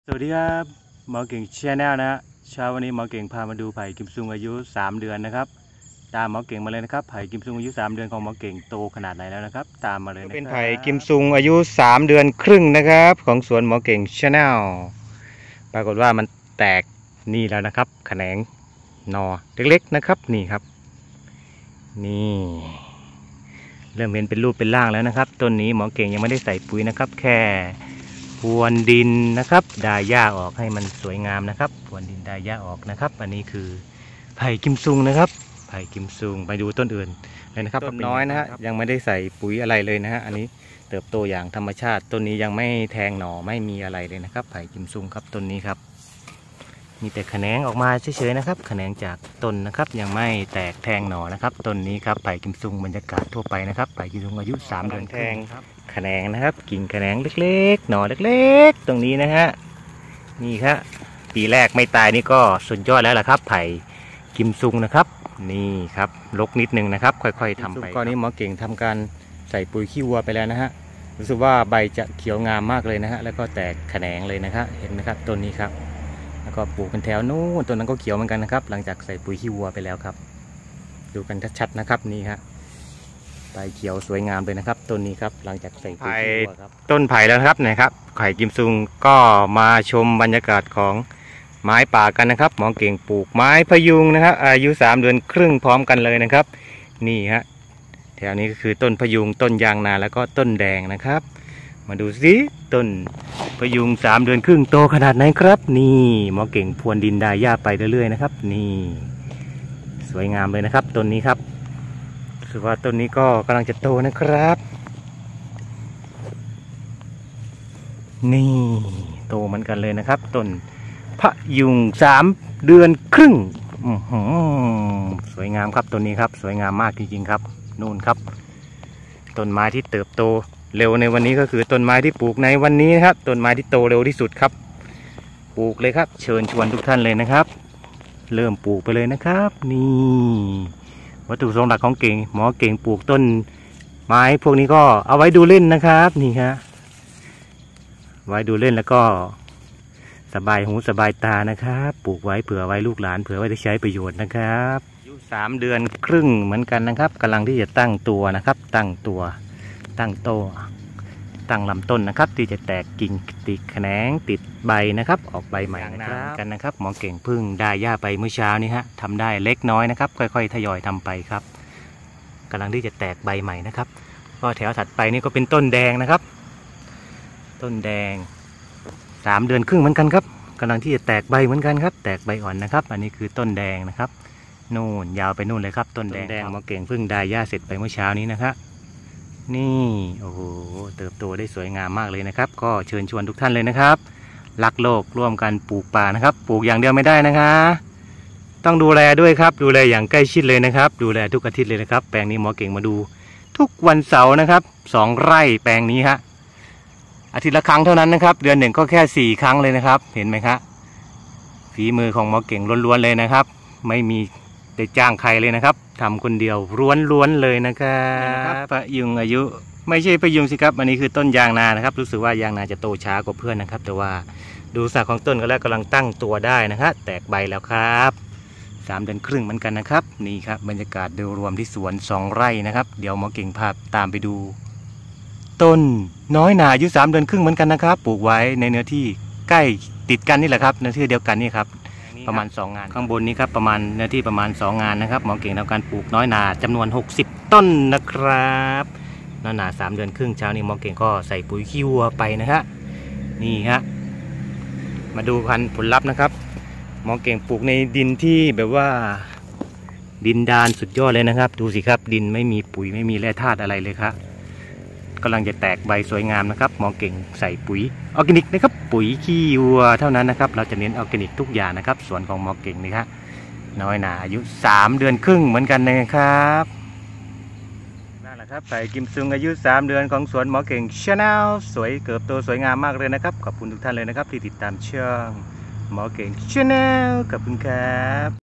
สวัสดีครับหมอเก่งชาแนลนะฮะเช้าวันนี้หมอเก่งพามาดูไผ่กิมซุงอายุ3 เดือนนะครับตามหมอเก่งมาเลยนะครับไผ่กิมซุงอายุ3 เดือนของหมอเก่งโตขนาดไหนแล้วนะครับตามมาเลยนะครับเป็นไผ่กิมซุงอายุ3 เดือนครึ่งนะครับของสวนหมอเก่งชาแนลปรากฏว่ามันแตกนี่แล้วนะครับแขนงหน่อเล็กๆนะครับนี่ครับนี่เริ่มเห็นเป็นรูปเป็นร่างแล้วนะครับต้นนี้หมอเก่งยังไม่ได้ใส่ปุ๋ยนะครับแค่พรวนดินนะครับดาหญ้าออกให้มันสวยงามนะครับพรวนดินดาหญ้าออกนะครับอันนี้คือไผ่กิมซุงนะครับไผ่กิมซุงไปดูต้นอื่นเลยนะครับต้นน้อยนะฮะยังไม่ได้ใส่ปุ๋ยอะไรเลยนะฮะอันนี้เติบโตอย่างธรรมชาติต้นนี้ยังไม่แทงหน่อไม่มีอะไรเลยนะครับไผ่กิมซุงครับต้นนี้ครับมีแต่แขนงออกมาเฉยๆนะครับแขนงจากต้นนะครับยังไม่แตกแทงหน่อนะครับต้นนี้ครับไผ่กิมซุงบรรยากาศทั่วไปนะครับไผ่กิมซุงอายุ3 เดือนแทงแขนงนะครับกิ่งแขนงเล็กๆหน่อเล็กๆตรงนี้นะฮะนี่ครับปีแรกไม่ตายนี่ก็สุดยอดแล้วล่ะครับไผ่กิมซุงนะครับนี่ครับลกนิดนึงนะครับค่อยๆทำไปก้อนนี้หมอเก่งทำการใส่ปุ๋ยขี้วัวไปแล้วนะฮะรู้สึกว่าใบจะเขียวงามมากเลยนะฮะแล้วก็แตกแขนงเลยนะครับเห็นไหมครับต้นนี้ครับแล้วก็ปลูกเป็นแถวนู้นต้นนั้นก็เขียวเหมือนกันนะครับหลังจากใส่ปุ๋ยขี้วัวไปแล้วครับดูกันชัดๆนะครับนี่ครับใบเขียวสวยงามเลยนะครับต้นนี้ครับหลังจากใส่ปุ๋ยขี้วัวครับต้นไผ่แล้วครับนะครับไผ่กิมซุงก็มาชมบรรยากาศของไม้ป่ากันนะครับหมอเก่งปลูกไม้พยุงนะครับอายุ3 เดือนครึ่งพร้อมกันเลยนะครับนี่ฮะแถวนี้ก็คือต้นพยุงต้นยางนาแล้วก็ต้นแดงนะครับมาดูสิต้นพยุง3 เดือนครึ่งโตขนาดไหนครับนี่หมอเก่งพรวนดินดาหญ้าไปเรื่อยๆนะครับนี่สวยงามเลยนะครับต้นนี้ครับคือว่าต้นนี้ก็กำลังจะโตนะครับนี่โตเหมือนกันเลยนะครับต้นพยุง3 เดือนครึ่งสวยงามครับต้นนี้ครับสวยงามมากจริงๆครับนู่นครับต้นไม้ที่เติบโตเร็วในวันนี้ก็คือต้นไม้ที่ปลูกในวันนี้นะครับต้นไม้ที่โตเร็วที่สุดครับปลูกเลยครับเชิญชวนทุกท่านเลยนะครับเริ่มปลูกไปเลยนะครับนี่วัตถุประสงค์หลักของเก่งหมอเก่งปลูกต้นไม้พวกนี้ก็เอาไว้ดูเล่นนะครับนี่ครับไว้ดูเล่นแล้วก็สบายหูสบายตานะครับปลูกไว้เผื่อไว้ลูกหลานเผื่อไว้ได้ใช้ประโยชน์นะครับอายุ3 เดือนครึ่งเหมือนกันนะครับกำลังที่จะตั้งตัวนะครับตั้งตัวตั้งโตตั้งลำต้นนะครับที่จะแตกกิ่งติดแขนงติดใบนะครับออกใบใหม่กันนะครับหมอเก่งพึ่งได้หญ้าไปเมื่อเช้านี้ฮะทำได้เล็กน้อยนะครับค่อยๆทยอยทำไปครับกำลังที่จะแตกใบใหม่นะครับก็แถวถัดไปนี่ก็เป็นต้นแดงนะครับต้นแดง3 เดือนครึ่งเหมือนกันครับกำลังที่จะแตกใบเหมือนกันครับแตกใบอ่อนนะครับอันนี้คือต้นแดงนะครับนู่นยาวไปนู่นเลยครับต้นแดงหมอเก่งพึ่งได้หญ้าเสร็จไปเมื่อเช้านี้นะครับนี่โอ้โหเติบโตได้สวยงามมากเลยนะครับก็เชิญชวนทุกท่านเลยนะครับรักโลกร่วมกันปลูกป่านะครับปลูกอย่างเดียวไม่ได้นะคะต้องดูแลด้วยครับดูแลอย่างใกล้ชิดเลยนะครับดูแลทุกอาทิตย์เลยนะครับแปลงนี้หมอเก่งมาดูทุกวันเสาร์นะครับ2 ไร่แปลงนี้ฮะอาทิตย์ละครั้งเท่านั้นนะครับเดือนหนึ่งก็แค่4 ครั้งเลยนะครับเห็นไหมครับฝีมือของหมอเก่งล้วนๆเลยนะครับไม่มีได้จ้างใครเลยนะครับทำคนเดียวล้วนๆเลยนะครับพยุงอายุไม่ใช่พยุงสิครับอันนี้คือต้นยางนานะครับรู้สึกว่ายางนาจะโตช้ากว่าเพื่อนนะครับแต่ว่าดูสักของต้นก็แล้วกำลังตั้งตัวได้นะครับแตกใบแล้วครับ3 เดือนครึ่งเหมือนกันนะครับนี่ครับบรรยากาศโดยรวมที่สวน2 ไร่นะครับเดี๋ยวหมอเก่งพาตามไปดูต้นน้อยนาอายุ3 เดือนครึ่งเหมือนกันนะครับปลูกไว้ในเนื้อที่ใกล้ติดกันนี่แหละครับเนื้อที่เดียวกันนี่ครับประมาณ2 งานข้างบนนี้ครับประมาณเนื้อที่ประมาณ2 งานนะครับหมอเก่งทำการปลูกน้อยนาจำนวน60 ต้นนะครับน้อยนา3 เดือนครึ่งเช้านี้หมอเก่งก็ใส่ปุ๋ยขี้วัวไปนะครับนี่ฮะมาดูผลลัพธ์นะครับหมอเก่งปลูกในดินที่แบบว่าดินดานสุดยอดเลยนะครับดูสิครับดินไม่มีปุ๋ยไม่มีแร่ธาตุอะไรเลยครับกำลังจะแตกใบสวยงามนะครับหมอเก่งใส่ปุ๋ยออร์แกนิกนะครับปุ๋ยขี้วัวเท่านั้นนะครับเราจะเน้นออร์แกนิกทุกอย่างนะครับสวนของหมอเก่งนี่ครับน้อยนาอายุ3 เดือนครึ่งเหมือนกันนะครับนั่นแหละครับไผ่กิมซุงอายุ3 เดือนของสวนหมอเก่งชาแนลสวยเกิดโตสวยงามมากเลยนะครับขอบคุณทุกท่านเลยนะครับที่ติดตามช่องหมอเก่งชาแนลขอบคุณครับ